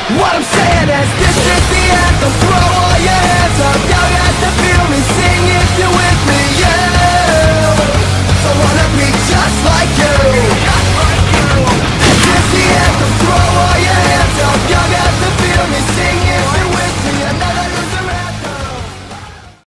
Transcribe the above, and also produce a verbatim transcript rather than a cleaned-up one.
What I'm saying is, this is the anthem. Throw all your hands up, y'all got to feel me singing.